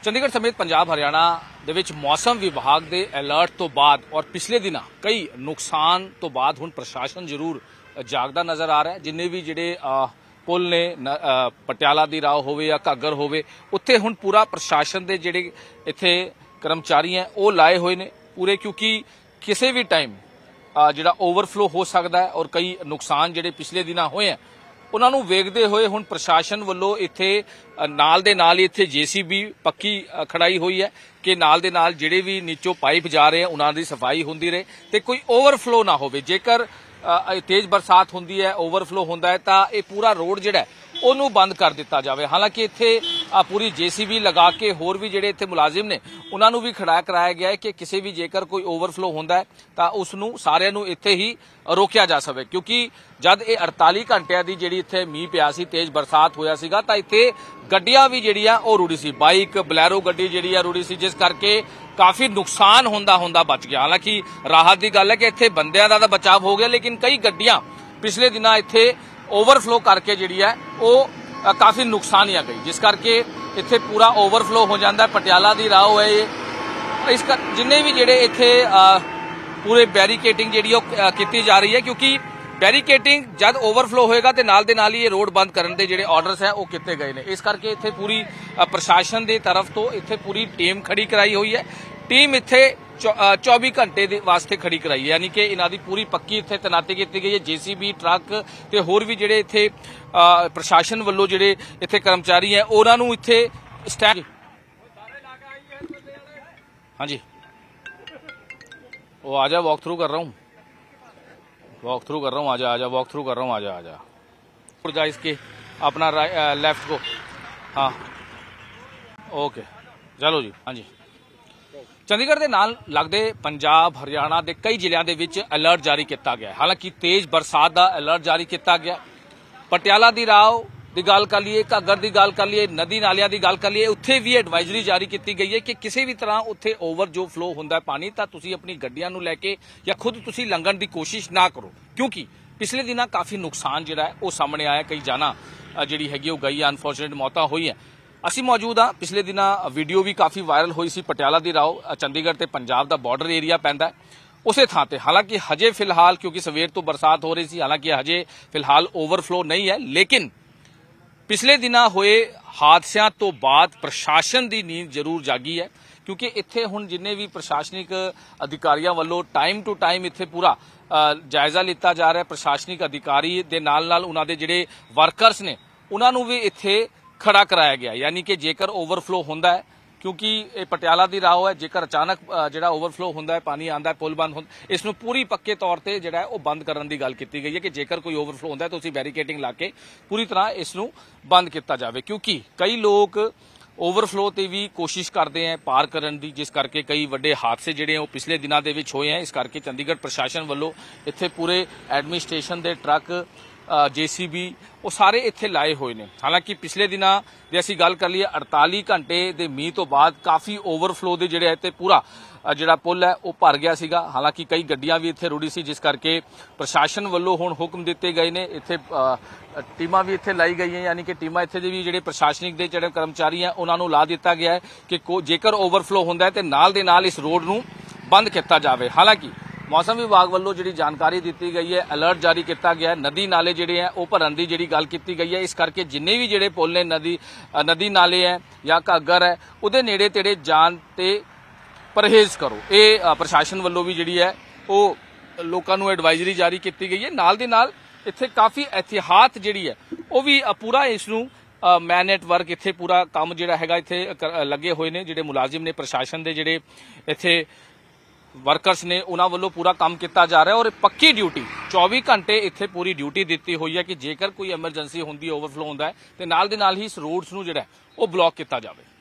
ਚੰਡੀਗੜ੍ਹ ਸਮੇਤ ਪੰਜਾਬ ਹਰਿਆਣਾ ਦੇ ਵਿੱਚ ਮੌਸਮ ਵਿਭਾਗ ਦੇ ਅਲਰਟ ਤੋਂ ਬਾਅਦ ਔਰ ਪਿਛਲੇ ਦਿਨਾਂ ਕਈ ਨੁਕਸਾਨ ਤੋਂ ਬਾਅਦ ਹੁਣ ਪ੍ਰਸ਼ਾਸਨ ਜ਼ਰੂਰ ਜਾਗਦਾ ਨਜ਼ਰ ਆ ਰਿਹਾ ਹੈ। ਜਿੰਨੇ ਵੀ ਜਿਹੜੇ ਪੁਲ ਨੇ ਪਟਿਆਲਾ ਦੀ ਰਾਹ ਹੋਵੇ ਜਾਂ ਘੱਗਰ ਹੋਵੇ, ਉੱਥੇ ਹੁਣ ਪੂਰਾ ਪ੍ਰਸ਼ਾਸਨ ਦੇ ਜਿਹੜੇ ਇੱਥੇ ਕਰਮਚਾਰੀ ਹੈ ਉਹ ਲਾਏ ਹੋਏ ਨੇ ਪੂਰੇ, ਕਿਉਂਕਿ ਕਿਸੇ ਵੀ ਟਾਈਮ ਜਿਹੜਾ ਓਵਰਫਲੋ ਹੋ ਸਕਦਾ ਹੈ ਔਰ ਕਈ ਨੁਕਸਾਨ ਜਿਹੜੇ ਪਿਛਲੇ ਦਿਨਾਂ ਹੋਏ ਹੈ ਉਹਨਾਂ ਨੂੰ ਵੇਖਦੇ ਹੋਏ ਹੁਣ ਪ੍ਰਸ਼ਾਸਨ ਵੱਲੋਂ ਇੱਥੇ ਨਾਲ ਦੇ ਨਾਲ ਹੀ ਇੱਥੇ ਜੀਸੀਬੀ ਪੱਕੀ ਖੜਾਈ ਹੋਈ ਹੈ ਕਿ ਨਾਲ ਦੇ ਨਾਲ ਜਿਹੜੇ ਵੀ ਨੀਚੋਂ ਪਾਈਪ ਜਾ ਰਹੇ ਆ ਉਹਨਾਂ ਦੀ ਸਫਾਈ ਹੁੰਦੀ ਰਹੇ ਤੇ ਕੋਈ ਓਵਰਫਲੋ ਨਾ ਹੋਵੇ। ਜੇਕਰ ਤੇਜ਼ ਬਰਸਾਤ ਹੁੰਦੀ ਹੈ, ਓਵਰਫਲੋ ਹੁੰਦਾ ਹੈ ਤਾਂ ਇਹ ਪੂਰਾ ਰੋਡ ਜਿਹੜਾ ਉਹਨੂੰ ਬੰਦ ਕਰ ਦਿੱਤਾ ਜਾਵੇ। ਹਾਲਾਂਕਿ ਇੱਥੇ ਪੂਰੀ ਜੀਸੀਬੀ ਲਗਾ ਕੇ ਹੋਰ ਵੀ ਜਿਹੜੇ ਇੱਥੇ ਮੁਲਾਜ਼ਮ ਨੇ ਉਹਨਾਂ ਨੂੰ ਵੀ ਖੜਾ ਕਰਾਇਆ ਗਿਆ ਹੈ ਕਿ ਕਿਸੇ ਵੀ ਜੇਕਰ ਕੋਈ ਓਵਰਫਲੋ ਹੁੰਦਾ ਹੈ ਤਾਂ ਉਸ ਨੂੰ ਸਾਰਿਆਂ ਨੂੰ ਇੱਥੇ ਹੀ ਰੋਕਿਆ ਜਾ ਸਕੇ, ਕਿਉਂਕਿ ਜਦ ਇਹ 48 ਘੰਟਿਆਂ ਦੀ ਜਿਹੜੀ ਇੱਥੇ ਮੀਂਹ ਪਿਆ ਸੀ, ਤੇਜ਼ ਬਰਸਾਤ ਹੋਇਆ ਸੀਗਾ ਤਾਂ ਇੱਥੇ ਗੱਡੀਆਂ ਵੀ ਜਿਹੜੀਆਂ ਉਹ ਰੁੜੀ ਸੀ। ਬਾਈਕ ਬਲੈਰੋ ਗੱਡੀ ਜਿਹੜੀ ਆ ਰੁੜੀ ਸੀ, ਜਿਸ ਕਰਕੇ ਕਾਫੀ ਨੁਕਸਾਨ ਹੁੰਦਾ ਬਚ ਗਿਆ। ਹਾਲਾਂਕਿ ਰਾਹਤ ਦੀ ਗੱਲ ਹੈ ਕਿ ਇੱਥੇ ਬੰਦਿਆਂ ਦਾ ਤਾਂ ਬਚਾਅ ਹੋ ਗਿਆ, ਲੇਕਿਨ ਕਈ ਗੱਡੀਆਂ ਪਿਛਲੇ ਦਿਨਾਂ ਇੱਥੇ ਓਵਰਫਲੋ ਕਰਕੇ ਜਿਹੜੀ ਹੈ ਉਹ ਕਾਫੀ ਨੁਕਸਾਨੀਆ ਗਈ, ਜਿਸ ਕਰਕੇ ਇੱਥੇ ਪੂਰਾ ਓਵਰਫਲੋ ਹੋ ਜਾਂਦਾ। ਪਟਿਆਲਾ ਦੀ ਰਾਹ ਹੈ ਇਸ ਜਿੰਨੇ ਵੀ ਜਿਹੜੇ ਇੱਥੇ ਪੂਰੇ ਬੈਰੀਕੇਟਿੰਗ ਜਿਹੜੀ ਉਹ ਕੀਤੀ ਜਾ ਰਹੀ ਹੈ, ਕਿਉਂਕਿ ਬੈਰੀਕੇਟਿੰਗ ਜਦ ਓਵਰਫਲੋ ਹੋਏਗਾ ਤੇ ਨਾਲ ਦੇ ਨਾਲ ਹੀ ਇਹ ਰੋਡ ਬੰਦ ਕਰਨ ਦੇ ਜਿਹੜੇ ਆਰਡਰਸ ਹੈ ਉਹ ਕੀਤੇ ਗਏ ਨੇ। ਇਸ ਕਰਕੇ ਇੱਥੇ ਪੂਰੀ ਪ੍ਰਸ਼ਾਸਨ ਦੀ ਤਰਫ ਤੋਂ ਇੱਥੇ ਪੂਰੀ ਟੀਮ ਖੜੀ ਕਰਾਈ ਹੋਈ ਹੈ। ਟੀਮ ਇੱਥੇ 24 ਘੰਟੇ ਦੇ ਵਾਸਤੇ ਖੜੀ ਕਰਾਈ ਹੈ, ਯਾਨੀ ਕਿ ਇਹਨਾਂ ਦੀ ਪੂਰੀ ਪੱਕੀ ਇੱਥੇ ਤੈਨਾਤੀ ਕੀਤੀ ਗਈ ਹੈ। ਜੀਸੀਬੀ ਟਰੱਕ ਤੇ ਹੋਰ ਵੀ ਜਿਹੜੇ ਇੱਥੇ ਪ੍ਰਸ਼ਾਸਨ ਵੱਲੋਂ ਜਿਹੜੇ ਇੱਥੇ ਕਰਮਚਾਰੀ ਹੈ ਉਹਨਾਂ ਨੂੰ ਇੱਥੇ ਸਟੈਂਡ ਹਾਂਜੀ वो आजा वॉक थ्रू कर रहा हूँ आजा वॉक थ्रू कर रहा हूँ आजा जा इसके अपना लेफ्ट को। हाँ ओके चलो जी। हाँ जी, ਚੰਡੀਗੜ੍ਹ ਦੇ ਨਾਲ ਲੱਗਦੇ ਪੰਜਾਬ ਹਰਿਆਣਾ ਦੇ ਕਈ ਜ਼ਿਲ੍ਹਿਆਂ ਦੇ ਵਿੱਚ ਅਲਰਟ ਜਾਰੀ ਕੀਤਾ ਗਿਆ। ਹਾਲਾਂਕਿ ਤੇਜ਼ ਬਰਸਾਤ ਦਾ ਅਲਰਟ ਜਾਰੀ ਕੀਤਾ ਗਿਆ। ਪਟਿਆਲਾ ਦੀ ਰਾਹ ਦੀ ਗੱਲ ਕਰ ਲਈਏ, ਘੱਗਰ ਦੀ ਗੱਲ ਕਰ ਲਈਏ, ਨਦੀ ਨਾਲਿਆਂ ਦੀ ਗੱਲ ਕਰ ਲਈਏ, ਉੱਥੇ ਵੀ ਐਡਵਾਈਜ਼ਰੀ ਜਾਰੀ ਕੀਤੀ ਗਈ ਹੈ ਕਿ ਕਿਸੇ ਵੀ ਤਰ੍ਹਾਂ ਉੱਥੇ ਓਵਰ ਜੋ ਫਲੋ ਹੁੰਦਾ ਹੈ ਪਾਣੀ ਤਾਂ ਤੁਸੀਂ ਆਪਣੀ ਗੱਡੀਆਂ ਨੂੰ ਲੈ ਕੇ ਜਾਂ ਖੁਦ ਤੁਸੀਂ ਲੰਘਣ ਦੀ ਕੋਸ਼ਿਸ਼ ਨਾ ਕਰੋ, ਕਿਉਂਕਿ ਪਿਛਲੇ ਦਿਨਾਂ ਕਾਫੀ ਨੁਕਸਾਨ ਜਿਹੜਾ ਹੈ ਉਹ ਸਾਹਮਣੇ ਆਇਆ। ਕਈ ਜਾਨਾਂ ਜਿਹੜੀ ਹੈਗੀ ਉਹ ਗਈ, ਅਨਫੋਰਚੂਨੇਟ ਮੌਤਾਂ ਹੋਈਆਂ। ਅਸੀਂ ਮੌਜੂਦ ਹਾਂ, ਪਿਛਲੇ ਦਿਨਾਂ ਵੀਡੀਓ ਵੀ ਕਾਫੀ ਵਾਇਰਲ ਹੋਈ ਸੀ। ਪਟਿਆਲਾ ਦੀ ਰਾਹ ਚੰਡੀਗੜ੍ਹ ਤੇ ਪੰਜਾਬ ਦਾ ਬਾਰਡਰ ਏਰੀਆ ਪੈਂਦਾ ਉਸੇ ਥਾਂ ਤੇ। ਹਾਲਾਂਕਿ ਹਜੇ ਫਿਲਹਾਲ ਕਿਉਂਕਿ ਸਵੇਰ ਤੋਂ ਬਰਸਾਤ ਹੋ ਰਹੀ ਸੀ, ਹਾਲਾਂਕਿ ਹਜੇ ਫਿਲਹਾਲ ਓਵਰਫਲੋ ਨਹੀਂ ਹੈ, ਲੇਕਿਨ ਪਿਛਲੇ ਦਿਨਾਂ ਹੋਏ ਹਾਦਸਿਆਂ ਤੋਂ ਬਾਅਦ ਪ੍ਰਸ਼ਾਸਨ ਦੀ ਨੀਂਦ ਜ਼ਰੂਰ ਜਾਗੀ ਹੈ, ਕਿਉਂਕਿ ਇੱਥੇ ਹੁਣ ਜਿੰਨੇ ਵੀ ਪ੍ਰਸ਼ਾਸਨਿਕ ਅਧਿਕਾਰੀਆਂ ਵੱਲੋਂ ਟਾਈਮ ਟੂ ਟਾਈਮ ਇੱਥੇ ਪੂਰਾ ਜਾਇਜ਼ਾ ਲਿੱਤਾ ਜਾ ਰਿਹਾ। ਪ੍ਰਸ਼ਾਸਨਿਕ ਅਧਿਕਾਰੀ ਦੇ ਨਾਲ ਉਹਨਾਂ ਦੇ ਜਿਹੜੇ ਵਰਕਰਸ ਨੇ ਉਹਨਾਂ ਨੂੰ ਵੀ ਇੱਥੇ ਖੜਾ ਕਰਾਇਆ ਗਿਆ, ਯਾਨੀ ਕਿ ਜੇਕਰ ਓਵਰਫਲੋ ਹੁੰਦਾ ਹੈ, ਕਿਉਂਕਿ ਇਹ ਪਟਿਆਲਾ ਦੀ ਰਾਹ ਹੈ, ਜੇਕਰ ਅਚਾਨਕ ਜਿਹੜਾ ਓਵਰਫਲੋ ਹੁੰਦਾ ਹੈ, ਪਾਣੀ ਆਉਂਦਾ ਹੈ, ਪੁਲ ਬੰਦ ਹੁੰਦਾ, ਇਸ ਨੂੰ ਪੂਰੀ ਪੱਕੇ ਤੌਰ ਤੇ ਜਿਹੜਾ ਹੈ ਉਹ ਬੰਦ ਕਰਨ ਦੀ ਗੱਲ ਕੀਤੀ ਗਈ ਹੈ ਕਿ ਜੇਕਰ ਕੋਈ ਓਵਰਫਲੋ ਹੁੰਦਾ ਹੈ ਤਾਂ ਤੁਸੀਂ ਬੈਰੀਕੇਟਿੰਗ ਲਾ ਕੇ ਪੂਰੀ ਤਰ੍ਹਾਂ ਇਸ ਨੂੰ ਬੰਦ ਕੀਤਾ ਜਾਵੇ, ਕਿਉਂਕਿ ਕਈ ਲੋਕ ਓਵਰਫਲੋ ਤੇ ਵੀ ਕੋਸ਼ਿਸ਼ ਕਰਦੇ ਆ ਪਾਰ ਕਰਨ ਦੀ, ਜਿਸ ਕਰਕੇ ਕਈ ਵੱਡੇ ਹਾਦਸੇ ਜਿਹੜੇ ਉਹ ਪਿਛਲੇ ਦਿਨਾਂ ਦੇ ਵਿੱਚ ਹੋਏ ਆ। ਇਸ ਕਰਕੇ ਚੰਡੀਗੜ੍ਹ ਪ੍ਰਸ਼ਾਸਨ ਵੱਲੋਂ ਇੱਥੇ ਪੂਰੇ ਐਡਮਿਨਿਸਟ੍ਰੇਸ਼ਨ ਦੇ ਟਰੱਕ, ਜੀਸੀਬੀ ਉਹ ਸਾਰੇ ਇੱਥੇ ਲਾਏ ਹੋਏ ਨੇ। ਹਾਲਾਂਕਿ ਪਿਛਲੇ ਦਿਨਾਂ ਦੀ ਅਸੀਂ ਗੱਲ ਕਰ ਲਈਏ, 48 ਘੰਟੇ ਦੇ ਮੀਂਹ ਤੋਂ ਬਾਅਦ ਕਾਫੀ ਓਵਰਫਲੋ ਦੇ ਜਿਹੜੇ ਇੱਥੇ ਪੂਰਾ ਜਿਹੜਾ ਪੁਲ ਹੈ ਉਹ ਭਰ ਗਿਆ ਸੀਗਾ। ਹਾਲਾਂਕਿ ਕਈ ਗੱਡੀਆਂ ਵੀ ਇੱਥੇ ਰੁੜੀ ਸੀ, ਜਿਸ ਕਰਕੇ ਪ੍ਰਸ਼ਾਸਨ ਵੱਲੋਂ ਹੁਣ ਹੁਕਮ ਦਿੱਤੇ ਗਏ ਨੇ। ਇੱਥੇ ਟੀਮਾਂ ਵੀ ਇੱਥੇ ਲਾਈ ਗਈਆਂ, ਯਾਨੀ ਕਿ ਟੀਮਾਂ ਇੱਥੇ ਦੇ ਵੀ ਜਿਹੜੇ ਪ੍ਰਸ਼ਾਸਨਿਕ ਦੇ ਜਿਹੜੇ ਕਰਮਚਾਰੀ ਆ ਉਹਨਾਂ ਨੂੰ ਲਾ ਦਿੱਤਾ ਗਿਆ ਹੈ ਕਿ ਜੇਕਰ ਓਵਰਫਲੋ ਹੁੰਦਾ ਹੈ ਤੇ ਨਾਲ ਦੇ ਨਾਲ ਇਸ ਰੋਡ ਨੂੰ ਬੰਦ ਕੀਤਾ ਜਾਵੇ। ਹਾਲਾਂਕਿ ਮੌਸਮ ਵਿਭਾਗ ਵੱਲੋਂ ਜਿਹੜੀ ਜਾਣਕਾਰੀ ਦਿੱਤੀ ਗਈ ਹੈ, ਅਲਰਟ ਜਾਰੀ ਕੀਤਾ ਗਿਆ ਹੈ। ਨਦੀ ਨਾਲੇ ਜਿਹੜੇ ਹੈ ਉਹ ਭਰਨ ਦੀ ਜਿਹੜੀ ਗੱਲ ਕੀਤੀ ਗਈ ਹੈ, ਇਸ ਕਰਕੇ ਜਿੰਨੇ ਵੀ ਜਿਹੜੇ ਪੁਲ ਨੇ, ਨਦੀ ਨਾਲੇ ਹੈ ਜਾਂ ਘੱਗਰ ਹੈ, ਉਹਦੇ ਨੇੜੇ ਤੇੜੇ ਜਾਣ ਤੇ ਪਰਹੇਜ਼ ਕਰੋ। ਇਹ ਪ੍ਰਸ਼ਾਸਨ ਵੱਲੋਂ ਵੀ ਜਿਹੜੀ ਹੈ ਉਹ ਲੋਕਾਂ ਨੂੰ ਐਡਵਾਈਜ਼ਰੀ ਜਾਰੀ ਕੀਤੀ ਗਈ ਹੈ। ਨਾਲ ਦੇ ਨਾਲ ਇੱਥੇ ਕਾਫੀ ਇਹਤਿਆਤ ਜਿਹੜੀ ਹੈ ਉਹ ਵੀ ਪੂਰਾ ਇਸ ਨੂੰ ਮੈਨ ਨੈਟਵਰਕ ਇੱਥੇ ਪੂਰਾ ਕੰਮ ਜਿਹੜਾ ਹੈਗਾ ਇੱਥੇ ਲੱਗੇ ਹੋਏ ਨੇ, ਜਿਹੜੇ ਮੁਲਾਜ਼ਮ ਨੇ ਪ੍ਰਸ਼ਾਸਨ ਦੇ ਜਿਹੜੇ ਇੱਥੇ ਵਰਕਰਸ ਨੇ ਉਹਨਾਂ ਵੱਲੋਂ ਪੂਰਾ ਕੰਮ ਕੀਤਾ ਜਾ ਰਿਹਾ ਔਰ ਪੱਕੀ ਡਿਊਟੀ 24 ਘੰਟੇ ਇੱਥੇ ਪੂਰੀ ਡਿਊਟੀ ਦਿੱਤੀ ਹੋਈ ਹੈ ਕਿ ਜੇਕਰ ਕੋਈ ਐਮਰਜੈਂਸੀ ਹੁੰਦੀ, ਓਵਰਫਲੋ ਹੁੰਦਾ ਹੈ ਤੇ ਨਾਲ ਦੇ ਨਾਲ ਹੀ ਇਸ ਰੋਡਸ ਨੂੰ ਜਿਹੜਾ ਉਹ ਬਲੌਕ ਕੀਤਾ ਜਾਵੇ।